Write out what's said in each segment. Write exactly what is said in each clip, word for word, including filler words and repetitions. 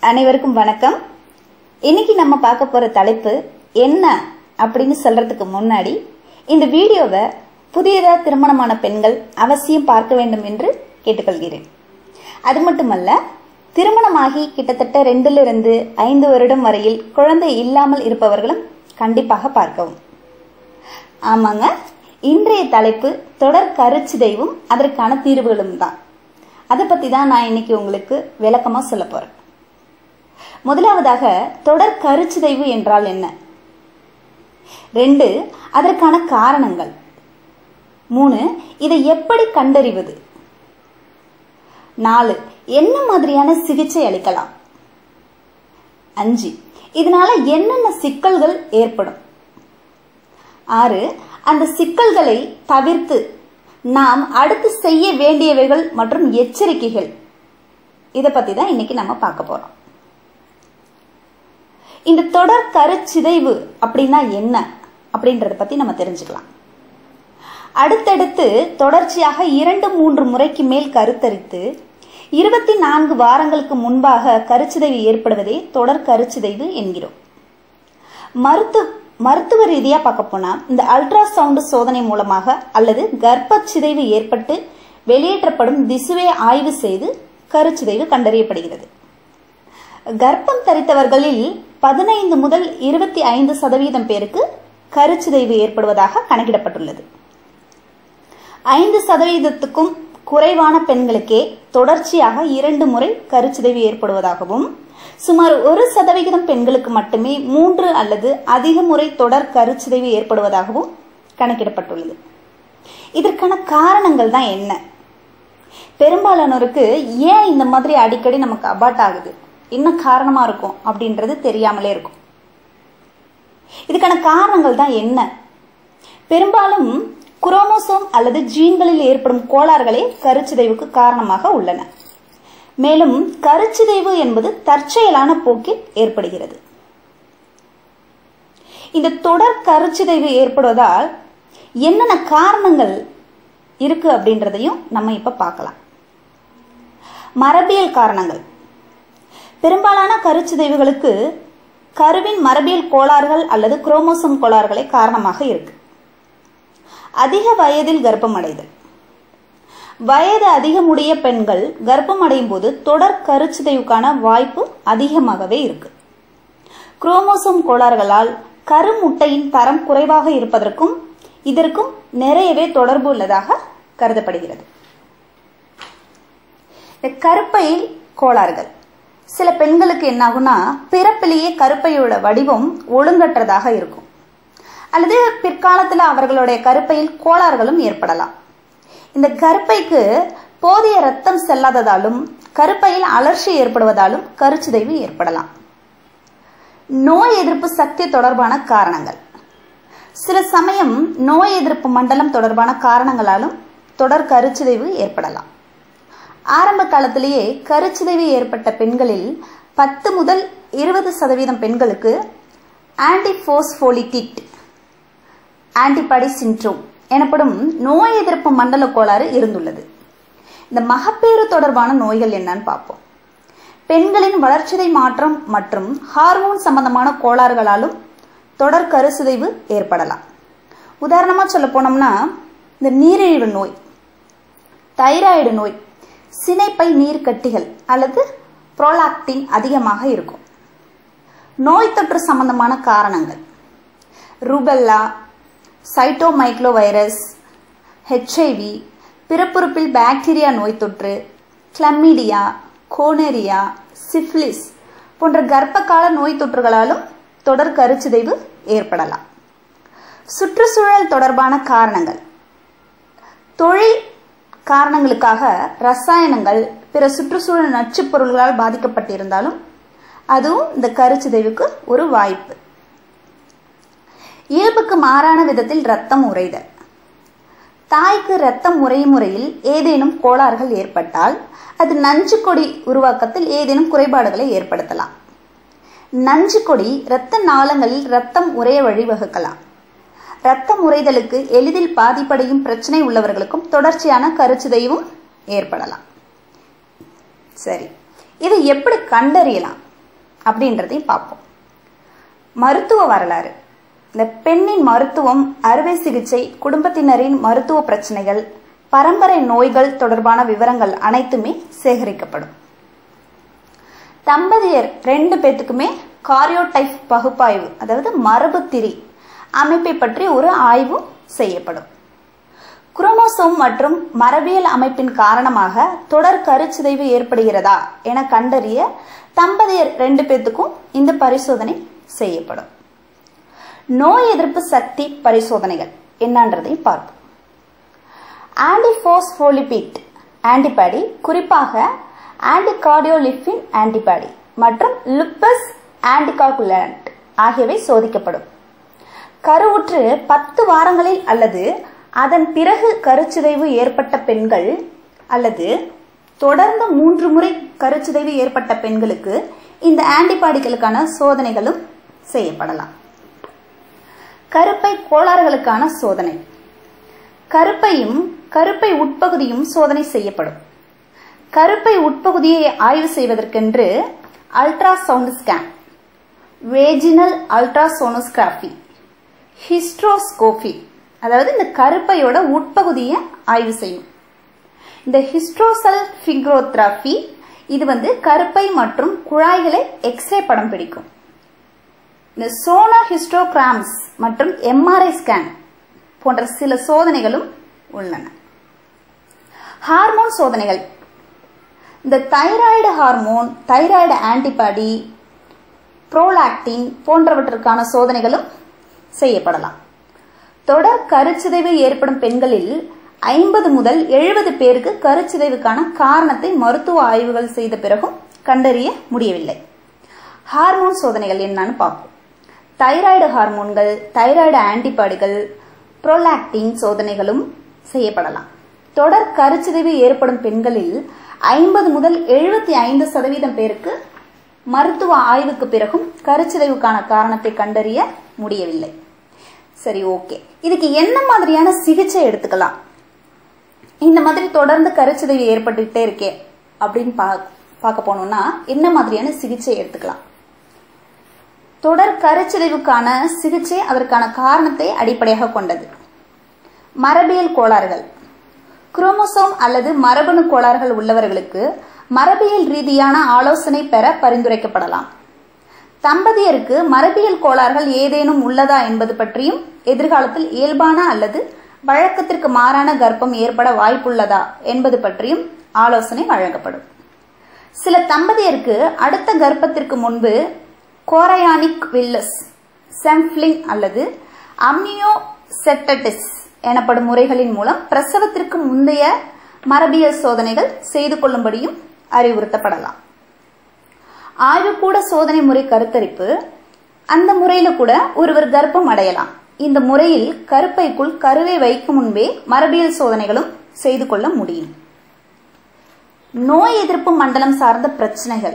அனைவருக்கும் வணக்கம். இன்னைக்கு நம்ம பார்க்க போற தலைப்பு என்ன அப்படின்னு சொல்றதுக்கு முன்னாடி இந்த வீடியோவை புதியதா திருமணமான பெண்கள் அவசியம் பார்க்க வேண்டும் என்று கேட்டுக்கொள்கிறேன். அது மட்டுமல்ல, திருமணமாகி கிட்டத்தட்ட ரெண்டுல இருந்து ஐந்து வருடம் வரையில் குழந்தை இல்லாமல் இருப்பவர்களும் கண்டிப்பாக பார்க்கவும். ஆமாங்க, இன்றைய தலைப்பு தொடர் கருச்சிதைவும் அதற்கான தீர்வுகளும் தான். அதை பத்தி தான் நான் இன்னைக்கு உங்களுக்கு விளக்கமா சொல்ல போறேன். முதலாவதாக, தொடர் கருச்சிதைவு என்றால் என்ன? ரெண்டு, அதற்கான காரணங்கள். மூணு, இதை எப்படி கண்டறிவது? நாலு, என்ன மாதிரியான சிகிச்சை அளிக்கலாம்? அஞ்சு, இதனால என்னென்ன சிக்கல்கள் ஏற்படும்? ஆறு, அந்த சிக்கல்களை தவிர்த்து நாம் அடுத்து செய்ய வேண்டியவைகள் மற்றும் எச்சரிக்கைகள். இதை பத்தி தான் இன்னைக்கு நம்ம பார்க்க போறோம். இந்த தொடர் கருச்சிதைவு அப்படின்னா என்ன அப்படின்றத பத்தி நம்ம தெரிஞ்சுக்கலாம். அடுத்தடுத்து தொடர்ச்சியாக இரண்டு மூன்று முறைக்கு மேல் கருத்தரித்து இருபத்தி நான்கு வாரங்களுக்கு முன்பாக கருச்சிதைவு ஏற்படுவதே தொடர் கருச்சிதைவு என்கிறோம். மருத்துவ மருத்துவ ரீதியா பார்க்க போனா இந்த அல்ட்ராசவுண்ட் சோதனை மூலமாக அல்லது கர்ப்ப சிதைவு ஏற்பட்டு வெளியேற்றப்படும் திசுவை ஆய்வு செய்து கருச்சிதைவு கண்டறியப்படுகிறது. கர்ப்பம் தரித்தவர்களில் பதினைந்து முதல் இருபத்தி ஐந்து சதவீதம் பேருக்கு கருச்சிதைவு ஏற்படுவதாக கணக்கிடப்பட்டுள்ளது. ஐந்து சதவீதத்துக்கும் குறைவான பெண்களுக்கே தொடர்ச்சியாக இரண்டு முறை கருச்சிதைவு ஏற்படுவதாகவும், சுமார் ஒரு சதவிகிதம் பெண்களுக்கு மட்டுமே மூன்று அல்லது அதிக முறை தொடர் கருச்சிதைவு ஏற்படுவதாகவும் கணக்கிடப்பட்டுள்ளது. இதற்கான காரணங்கள் தான் என்ன? பெரும்பாலானோருக்கு ஏன் இந்த மாதிரி அடிக்கடி நமக்கு அபார்ட் ஆகுது, என்ன காரணமா இருக்கும் அப்படின்றது தெரியாமலே இருக்கும். இதுக்கான காரணங்கள் தான் என்ன? பெரும்பாலும் குரோமோசோம் அல்லது ஜீன்களில் ஏற்படும் கோளாறுகளே கருச்சிதைவுக்கு காரணமாக உள்ளன. மேலும் கருச்சிதைவு என்பது தற்செயலான போக்கில் ஏற்படுகிறது. இந்த தொடர் கருச்சிதைவு ஏற்படுவதால் என்னென்ன காரணங்கள் இருக்கு அப்படின்றதையும் நம்ம இப்ப பார்க்கலாம். மரபியல் காரணங்கள். பெரும்பாலான கருச்சிதைவுகளுக்கு கருவின் மரபியல் கோளாறுகள் அல்லது குரோமோசோம் கோளாறுகளே காரணமாக இருக்கு. அதிக வயதில் கர்ப்பம் அடைதல். வயது அதிகமுடைய பெண்கள் கர்ப்பம் அடையும் போது தொடர் கருச்சிதைவுக்கான வாய்ப்பு அதிகமாகவே இருக்கு. குரோமோசோம் கோளாறுகளால் கருமுட்டையின் தரம் குறைவாக இருப்பதற்கும் இதற்கும் நிறையவே தொடர்பு உள்ளதாக கருதப்படுகிறது. கருப்பையில் கோளாறுகள். சில பெண்களுக்கு என்ன ஆகும்னா, பிறப்பிலேயே கருப்பையோட வடிவம் ஒழுங்கற்றதாக இருக்கும், அல்லது பிற்காலத்தில் அவர்களுடைய கருப்பையில் கோளாறுகளும் ஏற்படலாம். இந்த கருப்பைக்கு போதிய ரத்தம் செல்லாததாலும் கருப்பையில் அலர்ச்சி ஏற்படுவதாலும் கருச்சிதைவு ஏற்படலாம். நோய் எதிர்ப்பு சக்தி தொடர்பான காரணங்கள். சில சமயம் நோய் எதிர்ப்பு மண்டலம் தொடர்பான காரணங்களாலும் தொடர் கருச்சிதைவு ஏற்படலாம். ஆரம்ப காலத்திலேயே கருச்சிதைவு ஏற்பட்ட பெண்களில் பத்து முதல் இருபது சதவீதம் பெண்களுக்கு ஆன்டிபோஸ்போலிட்டிட் ஆன்டிபாடி சிண்ட்ரோம் எனப்படும் நோய் எதிர்ப்பு மண்டல கோளாறு இருந்துள்ளது. இந்த மகப்பேறு தொடர்பான நோய்கள் என்னன்னு பார்ப்போம். பெண்களின் வளர்ச்சிதை மாற்றம் மற்றும் ஹார்மோன் சம்பந்தமான கோளாறுகளாலும் தொடர் கருச்சிதைவு ஏற்படலாம். உதாரணமா சொல்ல போனோம்னா, இந்த நீரிழிவு நோய், தைராய்டு நோய், சினைப்பை நீர் கட்டிகள் அல்லது புரோலாக்டின் அதிகமாக இருக்கும். நோய் தொற்று சம்பந்தமான காரணங்கள். ருபெல்லா, சைட்டோமைக்ளோ வைரஸ், ஹெச்ஐவி, பிறப்புறுப்பில் பாக்டீரியா நோய் தொற்று, கிளமீடியா, கோனேரியா, சிஃபிலிஸ் போன்ற கர்ப்பகால நோய் தொற்றுகளாலும் தொடர் கருச்சிதைவு ஏற்படலாம். சுற்றுச்சூழல் தொடர்பான காரணங்கள். தொழில் காரணங்களுக்காக ரசாயனங்கள், பிற சுற்றுச்சூழல் நச்சுப் பொருள்களால் பாதிக்கப்பட்டிருந்தாலும் அதுவும் இந்த கருச்சிதைவுக்கு ஒரு வாய்ப்பு. இயல்புக்கு மாறான விதத்தில் ரத்தம் உறைதல். தாய்க்கு ரத்தம் உறையும் முறையில் ஏதேனும் கோளாறுகள் ஏற்பட்டால் அது நஞ்சு கொடி உருவாக்கத்தில் ஏதேனும் குறைபாடுகளை ஏற்படுத்தலாம். நஞ்சு கொடி இரத்த நாளங்களில் ரத்தம் உறைய வழிவகுக்கலாம். ரத்தம் உறைதலுக்கு எளிதில் பாதிப்படையும் பிரச்சனை உள்ளவர்களுக்கும் தொடர்ச்சியான கருச்சிதைவும் ஏற்படலாம். சரி, இதை எப்படி கண்டறியலாம்? அப்படின்றதையும் பார்ப்போம். மருத்துவ வரலாறு. இந்த பெண்ணின் மருத்துவம், அறுவை சிகிச்சை, குடும்பத்தினரின் மருத்துவ பிரச்சனைகள், பரம்பரை நோய்கள் தொடர்பான விவரங்கள் அனைத்துமே சேகரிக்கப்படும். தம்பதியர் ரெண்டு பேத்துக்குமே காரியோடைப் பகுப்பாய்வு, அதாவது மரபு திரி அமைப்பை பற்றி ஒரு ஆய்வு செய்யப்படும். குரோமோசோம் மற்றும் மரபியல் அமைப்பின் காரணமாக தொடர் கருச்சிதைவு ஏற்படுகிறதா என கண்டறிய தம்பதியர் ரெண்டு பேத்துக்கும் இந்த பரிசோதனை செய்யப்படும். நோய் எதிர்ப்பு சக்தி பரிசோதனைகள் என்னன்றதையும் பார்ப்போம். ஆன்டிபாஸ்போலிபிட் ஆன்டிபாடி, குறிப்பாக ஆன்டிகார்டியோலிபின் ஆன்டிபாடி மற்றும் லுப்பஸ் ஆன்டிகாகுலண்ட் ஆகியவை சோதிக்கப்படும். கருவுற்று பத்து வாரங்களில் அல்லது அதன் பிறகு கருச்சிதைவு ஏற்பட்ட பெண்கள் அல்லது தொடர்ந்து மூன்று முறை கருச்சிதைவு ஏற்பட்ட பெண்களுக்கு இந்த ஆன்டிபாடிகளுக்கான சோதனைகளும் செய்யப்படலாம். கருப்பை கோளாறுகளுக்கான சோதனை. கருப்பையும் கருப்பை உட்பகுதியும் சோதனை செய்யப்படும். கருப்பை உட்பகுதியை ஆய்வு செய்வதற்கென்று ultrasound scan, vaginal ultrasonography, hysteroscopy, அதாவது இந்த கருப்பையோட உட்பகுதியை ஆய்வு செய்யும். இந்த ஹிஸ்ட்ரோசல்ஃபிங்கோகிராபி இது வந்து கருப்பை மற்றும் குழாய்களை எக்ஸ்ரே படம் பிடிக்கும். இந்த சோனோ ஹிஸ்டோகிராம்ஸ் மற்றும் எம்ஆர்ஐ ஸ்கேன் போன்ற சில சோதனைகளும் உள்ளன. ஹார்மோன் சோதனைகள். இந்த thyroid hormone, thyroid antibody, prolactin போன்றவற்றுக்கான சோதனைகளும் செய்யப்படலாம். தொடர் கருச்சிதைவு ஏற்படும் பெண்களில் ஐம்பது முதல் எழுபது பேருக்கு கருச்சிதைவுக்கான காரணத்தை மருத்துவ ஆய்வுகள் செய்த பிறகும் கண்டறிய முடியவில்லை. ஹார்மோன் சோதனைகள் என்னன்னு பார்ப்போம். தைராய்டு ஹார்மோன்கள், தைராய்டு ஆன்டிபாடிகள், புரோலாக்டின் சோதனைகளும் செய்யப்படலாம். தொடர் கருச்சிதைவு ஏற்படும் பெண்களில் ஐம்பது முதல் எழுபத்தி ஐந்து சதவீதம் பேருக்கு மருத்துவ ஆய்வுக்கு பிறகும் கருச்சிதைவுக்கான காரணத்தை கண்டறிய முடியவில்லை. சரி, ஓகே. இதுக்கு என்ன மாதிரியான சிகிச்சை எடுத்துக்கலாம்? இந்த மாதிரி தொடர்ந்து கருச்சிதைவு ஏற்பட்டுட்டே இருக்கே அப்படின்னு பார்க்க போனோம்னா என்ன மாதிரியான சிகிச்சை எடுத்துக்கலாம்? தொடர் கருச்சிதைவுக்கான சிகிச்சை அதற்கான காரணத்தை அடிப்படையாக கொண்டது. மரபியல் கோளாறுகள். குரோமோசோம் அல்லது மரபணு கோளாறுகள் உள்ளவர்களுக்கு மரபியல் ரீதியான ஆலோசனை பெற பரிந்துரைக்கப்படலாம். தம்பதியருக்கு மரபியல் கோளாறுகள் ஏதேனும் உள்ளதா என்பது பற்றியும், எதிர்காலத்தில் இயல்பான அல்லது வழக்கத்திற்கு மாறான கர்ப்பம் ஏற்பட வாய்ப்புள்ளதா என்பது பற்றியும் ஆலோசனை வழங்கப்படும். சில தம்பதியருக்கு அடுத்த கர்ப்பத்திற்கு முன்பு கோரையானிக் வில்லஸ், செம்ப்ளிங் அல்லது அம்னியோசெட்டடிஸ் எனப்படும் முறைகளின் மூலம் பிரசவத்திற்கு முந்தைய மரபியல் சோதனைகள் செய்து கொள்ளும்படியும் அறிவுறுத்தப்படலாம். ஆய்வுக்கூட சோதனை முறை கருத்தரிப்பு. அந்த முறையில கூட ஒருவர் கர்ப்பம் அடையலாம். இந்த முறையில் கருப்பைக்குள் கருவை வைக்கும் முன்பே மரபியல் சோதனைகளும் செய்து கொள்ள முடியும். நோய் எதிர்ப்பு மண்டலம் சார்ந்த பிரச்சனைகள்.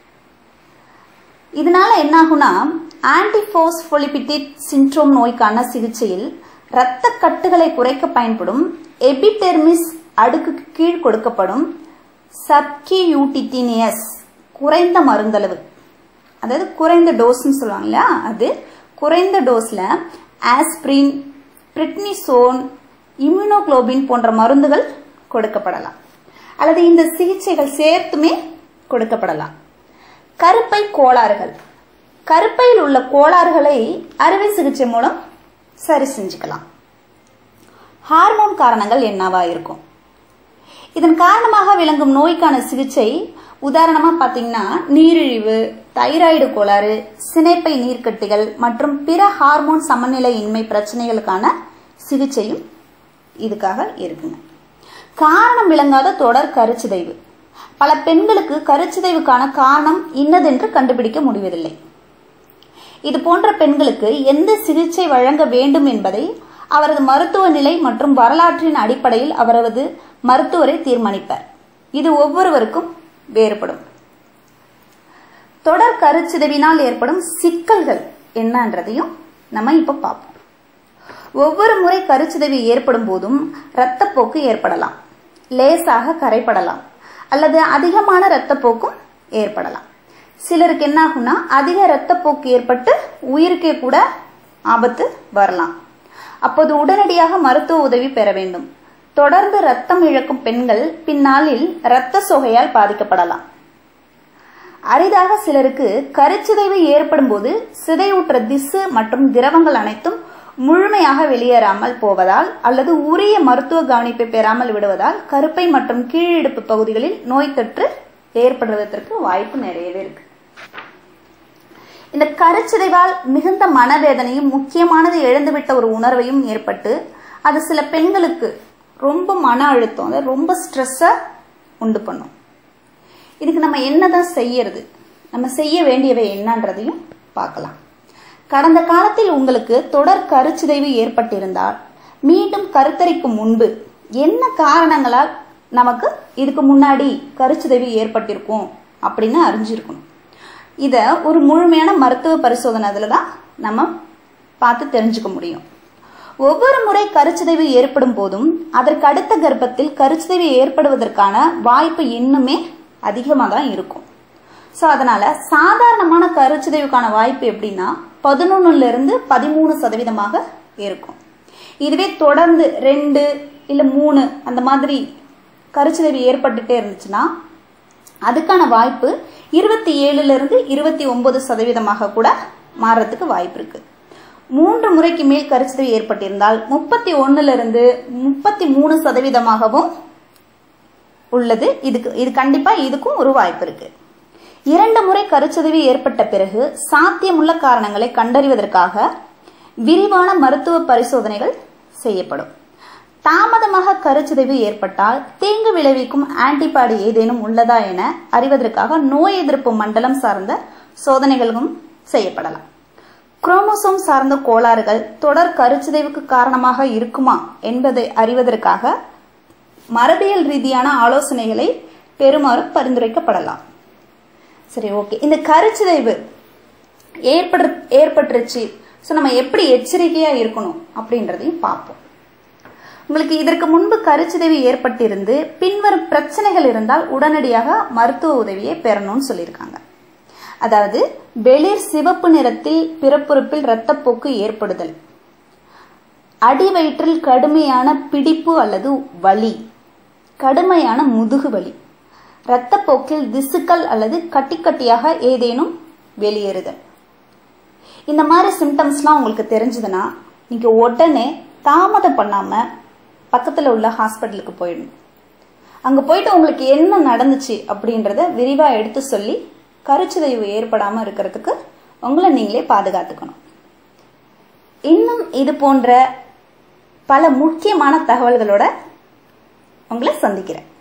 இதனால என்னாகும்னா, ஆன்டிபாஸ்போலிபிட் சிண்ட்ரோம் நோய்க்கான சிகிச்சையில் இரத்த கட்டுகளை குறைக்க பயன்படும் எபிடெர்மிஸ் அடுக்கு கீழ் கொடுக்கப்படும் சப்கியூட்டினியஸ் குறைந்த மருந்தளவு, அதாவது குறைந்த டோஸ்ன்னு சொல்லுவாங்களா, அது குறைந்த டோஸ்ல ஆஸ்பிரின், பிரிட்னிசோன், இம்யூனோகுளோபின் போன்ற மருந்துகள் கொடுக்கப்படலாம். அல்லது இந்த சிகிச்சைகள் சேர்த்துமே கொடுக்கப்படலாம். கருப்பை கோளாறுகள். கருப்பையில் உள்ள கோளாறுகளை அறுவை சிகிச்சை மூலம் சரி செஞ்சுக்கலாம். ஹார்மோன் காரணங்கள் என்னவா இருக்கும்? இதன் காரணமாக விளங்கும் நோய்க்கான சிகிச்சை உதாரணமா பாத்தீங்கன்னா நீரிழிவு, தைராய்டு கோளாறு, சினைப்பை நீர்க்கட்டிகள் மற்றும் பிற ஹார்மோன் சமநிலையின்மை பிரச்சனைகளுக்கான சிகிச்சையும் இதுக்காக இருக்குங்க. காரணம் விளங்காத தொடர் கருச்சிதைவு. பல பெண்களுக்கு கருச்சிதைவுக்கான காரணம் இன்னதென்று கண்டுபிடிக்க முடிவதில்லை. இது போன்ற பெண்களுக்கு எந்த சிகிச்சை வழங்க வேண்டும் என்பதை அவரது மருத்துவ நிலை மற்றும் வரலாற்றின் அடிப்படையில் அவரது மருத்துவரை தீர்மானிப்பார். இது ஒவ்வொருவருக்கும் வேறுபடும். தொடர் கருச்சிதைவினால் ஏற்படும் சிக்கல்கள் என்னன்றதையும் நம்ம இப்ப பார்ப்போம். ஒவ்வொரு முறை கருச்சிதைவு ஏற்படும் போதும் இரத்தப்போக்கு ஏற்படலாம், லேசாக கரைப்படலாம் அல்லது அதிகமான இரத்தப்போக்கும் ஏற்படலாம். சிலருக்கு என்ன ஆகும்னா அதிக இரத்தப்போக்கு ஏற்பட்டு உயிருக்கே கூட ஆபத்து வரலாம். அப்போது உடனடியாக மருத்துவ உதவி பெற வேண்டும். தொடர்ந்து ரத்தம் இழக்கும் பெண்கள் பின்னாளில் இரத்த சோகையால் பாதிக்கப்படலாம். அரிதாக சிலருக்கு கருச்சிதைவு ஏற்படும் போது சிதைவுற்ற திசு மற்றும் திரவங்கள் அனைத்தும் முழுமையாக வெளியேறாமல் போவதால் அல்லது உரிய மருத்துவ கவனிப்பை பெறாமல் விடுவதால் கருப்பை மற்றும் கீழிடுப்பு பகுதிகளில் நோய் தொற்று ஏற்படுவதற்கு வாய்ப்பு நிறையவே இருக்கு. இந்த கருச்சிதைவால் மிகுந்த மனவேதனையும் முக்கியமானது இழந்துவிட்ட ஒரு உணர்வையும் ஏற்பட்டு அது சில பெண்களுக்கு ரொம்ப மன அழுத்தம், ரொம்ப ஸ்ட்ரெஸ்ஸை உண்டு பண்ணும். இதுக்கு நம்ம என்னதான் செய்யறது, நம்ம செய்ய வேண்டியவை என்னன்றதையும் பார்க்கலாம். கடந்த காலத்தில் உங்களுக்கு தொடர் கருச்சிதைவு ஏற்பட்டிருந்தால் மீண்டும் கருத்தரிக்கும் முன்பு என்ன காரணங்களால் நமக்கு இதுக்கு முன்னாடி கருச்சிதைவு ஏற்பட்டிருக்கும் அப்படின்னு அறிஞ்சிருக்கணும். இதை ஒரு முழுமையான மருத்துவ பரிசோதனை அதில் தான் நம்ம பார்த்து தெரிஞ்சுக்க முடியும். ஒவ்வொரு முறை கருச்சிதைவு ஏற்படும் போதும் அதற்கு அடுத்த கர்ப்பத்தில் கருச்சிதைவு ஏற்படுவதற்கான வாய்ப்பு இன்னுமே அதிகமாக தான் இருக்கும். ஸோ அதனால சாதாரணமான கருச்சிதைவுக்கான வாய்ப்பு எப்படின்னா பதினொன்னுல இருந்து பதிமூணு சதவீதமாக இருக்கும். இதுவே தொடர்ந்து ரெண்டு இல்லை மூணு அந்த மாதிரி கருச்சிதைவு ஏற்பட்டுட்டே இருந்துச்சுன்னா அதுக்கான வாய்ப்பு இருபத்தி ஏழுல இருந்து இருபத்தி ஒன்பது சதவீதமாக கூட மாறதுக்கு வாய்ப்பு இருக்கு. மூன்று முறைக்கு மேல் கருச்சிதைவு ஏற்பட்டிருந்தால் முப்பத்தி ஒன்னுல இருந்து முப்பத்தி மூணு சதவீதமாகவும் உள்ளது. இதுக்கு இது கண்டிப்பா இதுக்கும் ஒரு வாய்ப்பு இருக்கு. இரண்டு முறை கருச்சிதைவு ஏற்பட்ட பிறகு சாத்தியமுள்ள காரணங்களை கண்டறிவதற்காக விரிவான மருத்துவ பரிசோதனைகள் செய்யப்படும். தாமதமாக கருச்சிதைவு ஏற்பட்டால் தீங்கு விளைவிக்கும் ஆன்டிபாடி ஏதேனும் உள்ளதா என அறிவதற்காக நோய் எதிர்ப்பு மண்டலம் சார்ந்த சோதனைகளும் செய்யப்படலாம். குரோமோசோம் சார்ந்த கோளாறுகள் தொடர் கருச்சிதைவுக்கு காரணமாக இருக்குமா என்பதை அறிவதற்காக மரபியல் ரீதியான ஆலோசனைகளை பெறுமாறு பரிந்துரைக்கப்படலாம். சரி, ஓகே. இந்த கருச்சிதைவு ஏற்படு ஏற்பட்டுருச்சு ஸோ நம்ம எப்படி எச்சரிக்கையா இருக்கணும் அப்படின்றதையும் பார்ப்போம். உங்களுக்கு இதற்கு முன்பு கருச்சிதைவு ஏற்பட்டிருந்து பின்வரும் பிரச்சனைகள் இருந்தால் உடனடியாக மருத்துவ உதவியை பெறணும்னு சொல்லியிருக்காங்க. அதாவது வெளிர் சிவப்பு நிறத்தில் பிறப்புறுப்பில் இரத்தப்போக்கு ஏற்படுதல், அடி வயிற்றில் கடுமையான பிடிப்பு அல்லது வலி, கடுமையான முதுகு வலி, இரத்தப்போக்கில் திசுக்கள் அல்லது கட்டி கட்டியாக ஏதேனும் வெளியேறுதல். இந்த மாதிரி சிம்டம்ஸ்லாம் உங்களுக்கு தெரிஞ்சதுன்னா நீங்க உடனே தாமதம் பண்ணாம பக்கத்துல உள்ள ஹாஸ்பிட்டலுக்கு போயிடணும். அங்க போயிட்டு உங்களுக்கு என்ன நடந்துச்சு அப்படின்றத விரிவா எடுத்து சொல்லி கருச்சிதைவு ஏற்படாம இருக்கிறதுக்கு உங்களை நீங்களே பாதுகாத்துக்கணும். இன்னும் இது போன்ற பல முக்கியமான தகவல்களோட உங்களை சந்திக்கிறேன்.